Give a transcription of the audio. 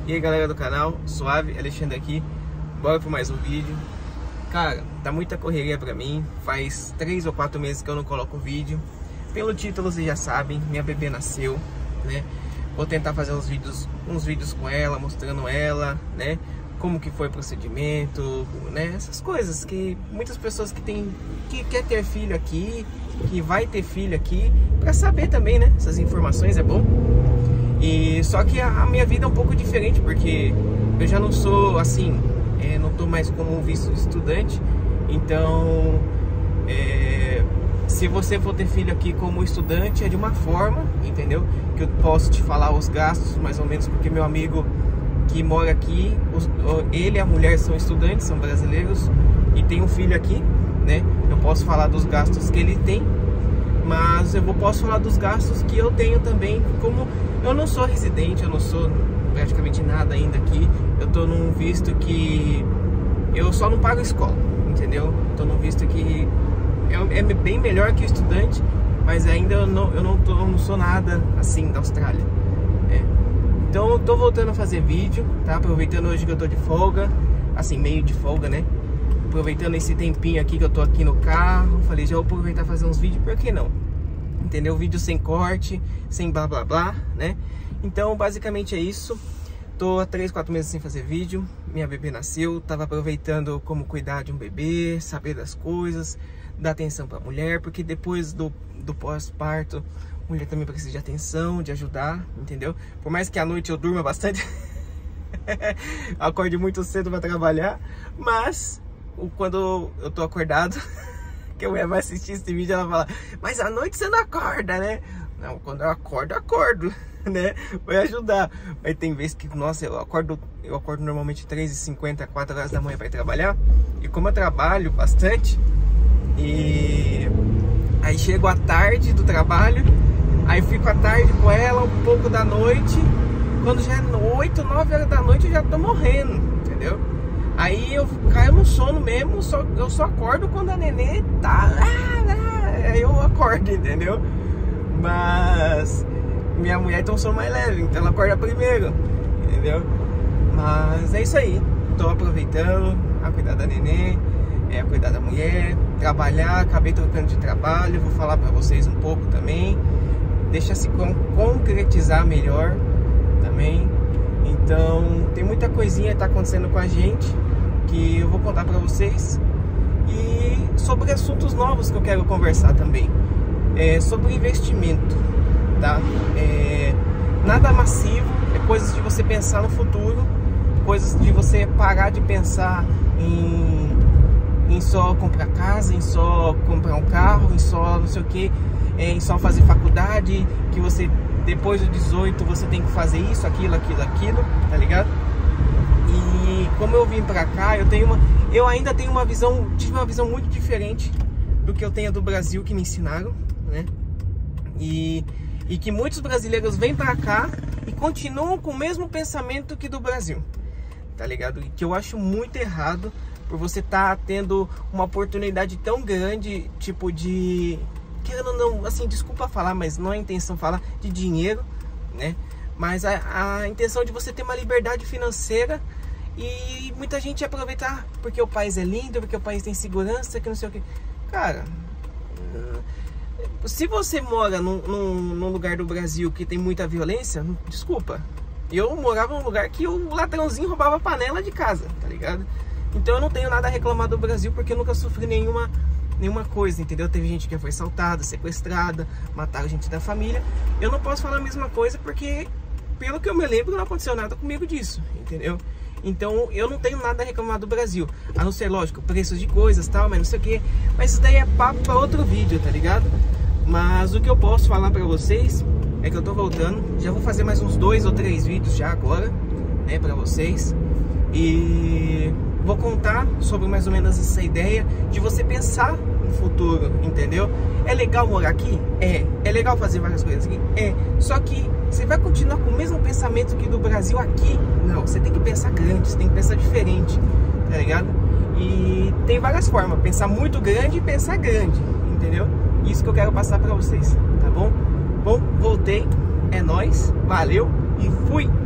E aí galera do canal, suave, Alexandre aqui. Bora para mais um vídeo. Cara, tá muita correria pra mim. Faz 3 ou 4 meses que eu não coloco vídeo. Pelo título vocês já sabem, minha bebê nasceu, né? Vou tentar fazer uns vídeos com ela, mostrando ela, né? Como que foi o procedimento, né? Essas coisas que muitas pessoas que quer ter filho aqui, que vai ter filho aqui, pra saber também, né? Essas informações é bom. E só que a minha vida é um pouco diferente, porque eu já não sou assim, não tô mais como um visto de estudante. Então, se você for ter filho aqui como estudante, é de uma forma, entendeu? Que eu posso te falar os gastos, mais ou menos, porque meu amigo que mora aqui, ele e a mulher são estudantes, são brasileiros e tem um filho aqui, né? Eu posso falar dos gastos que ele tem, mas eu posso falar dos gastos que eu tenho também. Como eu não sou residente, eu não sou praticamente nada ainda aqui, eu tô num visto que eu só não pago escola, entendeu? Tô num visto que é bem melhor que o estudante, mas ainda eu não sou nada assim da Austrália. Então eu tô voltando a fazer vídeo, tá? Aproveitando hoje que eu tô de folga, assim, meio de folga, né? Aproveitando esse tempinho aqui que eu tô aqui no carro, falei, já vou aproveitar e fazer uns vídeos, por que não? Entendeu? Vídeo sem corte, sem blá blá blá, né? Então basicamente é isso. Tô há 3, 4 meses sem fazer vídeo. Minha bebê nasceu, tava aproveitando como cuidar de um bebê, saber das coisas, dar atenção pra mulher, porque depois do pós-parto, mulher também precisa de atenção, de ajudar, entendeu? Por mais que à noite eu durma bastante, acorde muito cedo pra trabalhar, mas quando eu tô acordado, que a mulher vai assistir esse vídeo, ela fala, mas à noite você não acorda, né? Não, quando eu acordo, né? Vai ajudar. Mas tem vezes que, nossa, eu acordo normalmente 3h50, 4 horas da manhã para ir trabalhar. E como eu trabalho bastante, e aí chego à tarde do trabalho, aí fico à tarde com ela, um pouco da noite. Quando já é 8, 9 horas da noite, eu já tô morrendo, entendeu? Aí eu caio no sono mesmo, eu só acordo quando a nenê tá lá, aí eu acordo, entendeu? Mas minha mulher tem um sono mais leve, então ela acorda primeiro, entendeu? Mas é isso aí, tô aproveitando a cuidar da nenê, a cuidar da mulher, trabalhar, acabei trocando de trabalho, vou falar pra vocês um pouco também, deixa se concretizar melhor também. Então tem muita coisinha que tá acontecendo com a gente que eu vou contar pra vocês, e sobre assuntos novos que eu quero conversar também, sobre investimento, tá? Nada massivo, é coisas de você pensar no futuro, coisas de você parar de pensar em só comprar casa, em só comprar um carro, em só não sei o que, em só fazer faculdade, que você depois dos 18 você tem que fazer isso, aquilo, tá ligado? E como eu vim pra cá, eu ainda tenho tive uma visão muito diferente do que eu tenho do Brasil, que me ensinaram, né? E que muitos brasileiros vêm pra cá e continuam com o mesmo pensamento que do Brasil, tá ligado? E que eu acho muito errado, por você tá tendo uma oportunidade tão grande, tipo de... querendo não, assim, desculpa falar, mas não é a intenção falar de dinheiro, né? Mas a intenção de você ter uma liberdade financeira, e muita gente aproveitar porque o país é lindo, porque o país tem segurança, que não sei o que. Cara, se você mora num lugar do Brasil que tem muita violência, desculpa, eu morava num lugar que o ladrãozinho roubava panela de casa, tá ligado? Então eu não tenho nada a reclamar do Brasil, porque eu nunca sofri nenhuma coisa, entendeu? Teve gente que foi assaltada, sequestrada, mataram gente da família. Eu não posso falar a mesma coisa, porque pelo que eu me lembro não aconteceu nada comigo disso, entendeu? Então eu não tenho nada a reclamar do Brasil, a não ser, lógico, preços de coisas, tal, mas não sei o que. Mas isso daí é papo para outro vídeo, tá ligado? Mas o que eu posso falar pra vocês é que eu tô voltando, já vou fazer mais uns 2 ou 3 vídeos já agora, né, pra vocês. E vou contar sobre mais ou menos essa ideia de você pensar no futuro, entendeu? É legal morar aqui? É legal fazer várias coisas aqui? Só que você vai continuar com o mesmo pensamento que do Brasil aqui? Não, você tem que pensar grande, você tem que pensar diferente, tá ligado? E tem várias formas, pensar muito grande e pensar grande, entendeu? Isso que eu quero passar pra vocês, tá bom? Bom, voltei, é nóis, valeu e fui!